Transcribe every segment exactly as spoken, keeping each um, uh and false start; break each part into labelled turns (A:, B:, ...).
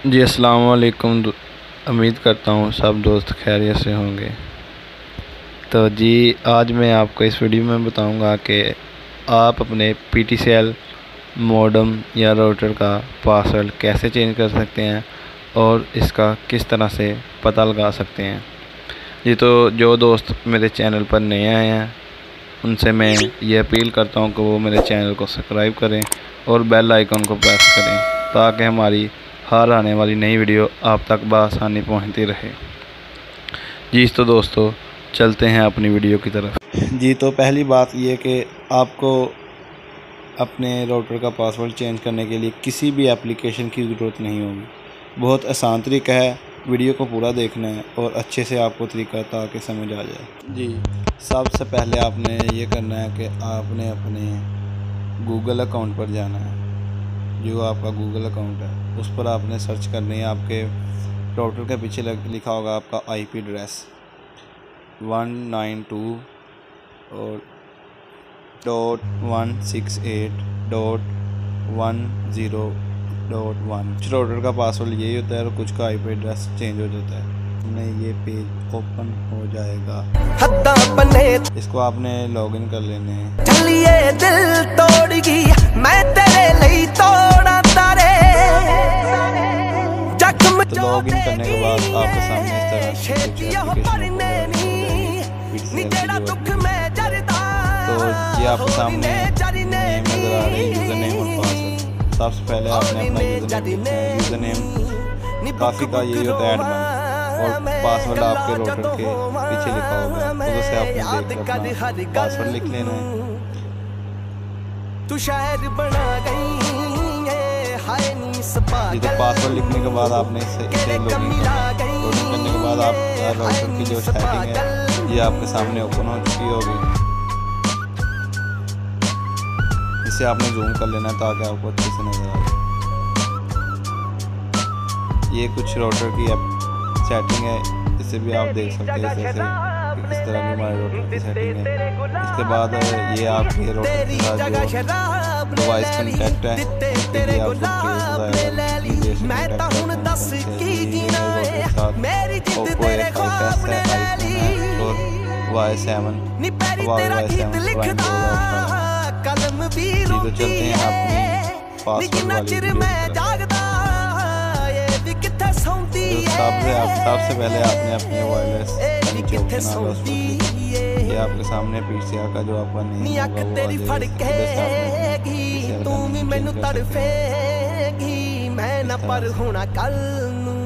A: जी अस्सलाम वालेकुम। उम्मीद करता हूँ सब दोस्त खैरियत से होंगे। तो जी आज मैं आपको इस वीडियो में बताऊंगा कि आप अपने P T C L modem या राउटर का पासवर्ड कैसे चेंज कर सकते हैं और इसका किस तरह से पता लगा सकते हैं। जी तो जो दोस्त मेरे चैनल पर नए आए हैं उनसे मैं ये अपील करता हूँ कि वो मेरे चैनल को सब्सक्राइब करें और बेल आइकन को प्रेस करें ताकि हमारी हर आने वाली नई वीडियो आप तक बआसानी पहुंचती रहे। जी तो दोस्तों चलते हैं अपनी वीडियो की तरफ। जी तो पहली बात ये कि आपको अपने राउटर का पासवर्ड चेंज करने के लिए किसी भी एप्लीकेशन की ज़रूरत नहीं होगी। बहुत आसान तरीका है, वीडियो को पूरा देखना है और अच्छे से आपको तरीका ताकि समझ आ जाए। जी सबसे पहले आपने ये करना है कि आपने अपने गूगल अकाउंट पर जाना है। जो आपका गूगल अकाउंट है उस पर आपने सर्च करनी है। आपके राउटर के पीछे लिखा होगा आपका IP address one nine two और dot one six eight dot one zero dot one. कुछ राउटर का पासवर्ड यही होता है और कुछ का आईपी एड्रेस चेंज हो जाता है। ये पेज ओपन हो जाएगा, इसको आपने लॉगिन कर लेने हैं। चलिए दिल तोड़गी मैं तेरे लिए तोड़ा तारे। तो लॉगिन करने के बाद आपके सामने इस तरह से तो ये आपके सामने नेम नजर आ रही है, यूज़र नेम और पासवर्ड। सबसे पहले आपने अपना यूज़र नेम यूज़र नेम काफ़ी का यही होता है एडमिन और पासवर्ड आपके राउटर के पीछे लिखा होगा, तो उसे आपने देख अपना पासवर्ड लिख लेना है। जी तो पासवर्ड लिखने के बाद आपने इसे इसे लॉगिन करने के बाद आप राउटर की जो सेटिंग है ये आपके सामने ओपन हो चुकी होगी। इसे आपने जूम कर लेना है ताकि आपको अच्छे से नजर आ जाए। ये कुछ राउटर की सेटिंग है, इसे भी आप देख सकते हैं। जैसे इस तरह की हमारे राउटर की सेटिंग है। इसके बाद ये आपके राउटर के साथ जो डिवाइस कनेक्ट है उसके लिए आपको ओप्पो ए फाइव एस है, आईफोन है और Y seven Y seven prime दो हज़ार अठारह। जी तो चलते हैं अपनी पासवर्ड वाली वीडियो। सबसे आप सबसे पहले आपने अपने वायरलेस का नीचे ऑप्शन आएगा उस पर क्लिक करना। ये आपके सामने पीसीआर का जो आपका नेम होगा वो आ जाएगा।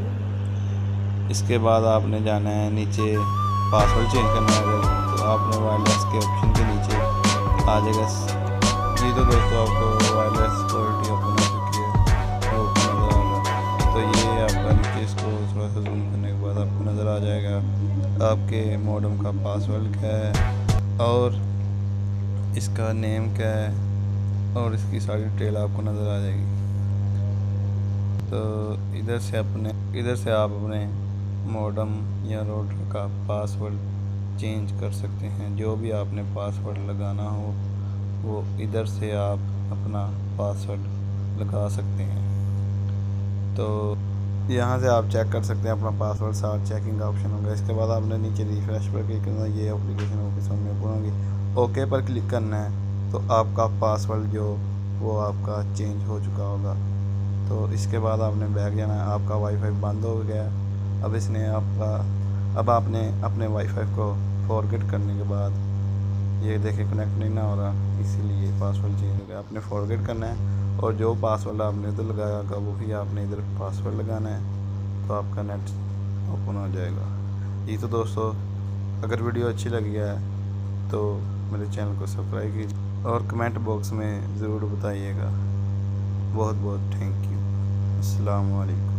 A: इसके बाद आपने जाना है नीचे पासवर्ड चेंज करना है तो आपने वायरलेस के ऑप्शन के नीचे आ जाएगा। जी तो दोस्तों आपको वायरलेस सिक्योरिटी ओपन हो चुकी है, ओपन नजर आ रहा। तो ये आपका नीचे इसको थोड़ा सा जूम करने के बाद आपको नज़र आ जाएगा आपके मॉडेम का पासवर्ड क्या है और इसका नेम क्या है और इसकी सारी डिटेल आपको नज़र आ जाएगी। तो इधर से अपने इधर से आप अपने मॉडेम या राउटर का पासवर्ड चेंज कर सकते हैं। जो भी आपने पासवर्ड लगाना हो वो इधर से आप अपना पासवर्ड लगा सकते हैं। तो यहाँ से आप चेक कर सकते हैं अपना पासवर्ड, साथ चेकिंग का ऑप्शन होगा। इसके बाद आपने नीचे रिफ्रेश पर क्लिक करना, ये एप्लीकेशन आपके सामने ओपन होगी। ओके पर क्लिक करना है तो आपका पासवर्ड जो वो आपका चेंज हो चुका होगा। तो इसके बाद आपने बैक जाना है। आपका वाईफाई बंद हो गया, अब इसने आपका अब आपने अपने वाईफाई को फॉरगेट करने के बाद ये देखिए कनेक्ट नहीं ना हो रहा, इसीलिए पासवर्ड चेंज हो गया। आपने फॉरगेट करना है और जो पासवर्ड आपने इधर लगाया होगा वो भी आपने इधर पासवर्ड लगाना है तो आपका नेट ओपन हो जाएगा। ये तो दोस्तों अगर वीडियो अच्छी लगी है तो मेरे चैनल को सब्सक्राइब कीजिए और कमेंट बॉक्स में ज़रूर बताइएगा। बहुत बहुत थैंक यू। अस्सलाम वालेकुम।